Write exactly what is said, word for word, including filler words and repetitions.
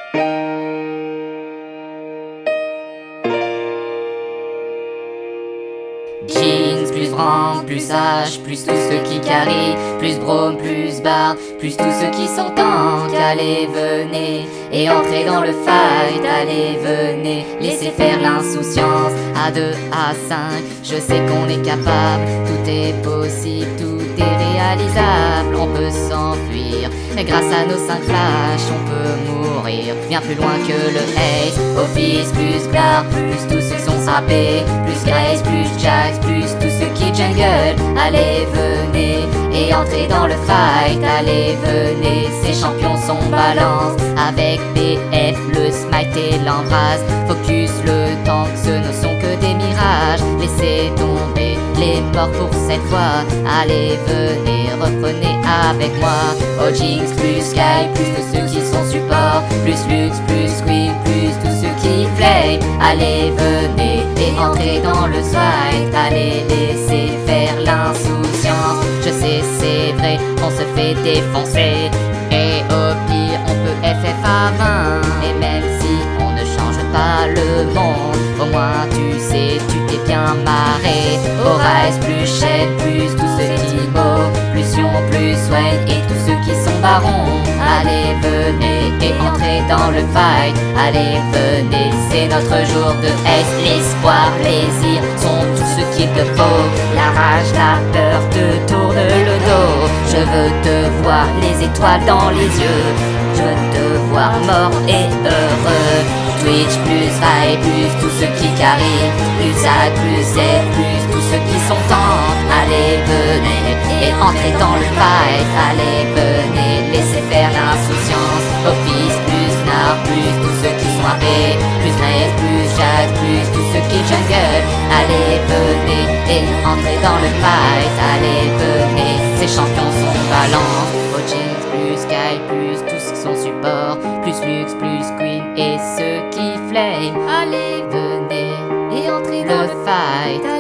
Jeans, plus Bram, plus H, plus tous ceux qui carrient, plus Brome, plus Bard, plus tous ceux qui sont tanks. Allez venez, et entrez dans le fight. Allez venez, laissez faire l'insouciance. À deux, à cinq, je sais qu'on est capable. Tout est possible, tout est réalisable. On peut s'enfuir, mais grâce à nos cinq flashs on peut mourir bien plus loin que le Ace. Office, plus Glar, plus tous ceux qui sont happés, plus Grace, plus Jax, plus tous ceux qui jungle. Allez venez, et entrez dans le fight. Allez venez, ces champions sont balance. Avec B F, le smite et l'embrase. Focus, le tank, ce ne sont que des mirages. Laissez tomber les morts pour cette fois. Allez venez, reprenez avec moi. Oh Jinx, plus Sky, plus tous ceux qui sont support, plus Lux, plus Queen, plus tous ceux qui flame. Allez venez, et entrez dans le fight. Allez laissez faire l'insouciance. Je sais c'est vrai, on se fait défoncer, et au pire on peut F F à vingt. Et même si on ne change pas le monde, au moins tu sais tu t'es bien marré. Horace, plus Shed, plus tous ceux Timo, plus Sion, plus Swain et tous ceux qui sont barons. Allez venez, et entrez dans le fight. Allez venez, c'est notre jour de S. L'espoir, plaisir sont tout ce qu'il te faut. La rage, la peur te tourne le dos. Je veux te voir les étoiles dans les yeux. Je veux te voir mort et heureux. Twitch, plus Rai, plus tous ceux qui carrient, plus Zac, plus Z, plus tous ceux qui sont tanks. Allez venez, et entrez dans le fight. Allez venez, laissez faire l'insouciance. Office, plus Gnar, plus tous ceux qui sont A P, plus Grace, plus Jax, plus tous ceux qui jungle. Allez venez, et entrez dans le fight. Allez venez, ces champions sont balance. Oh Jinx, plus Sky, plus tous ceux qui sont support, plus Lux, plus Queen et ceux qui flame. Allez venez, et entrez dans le fight.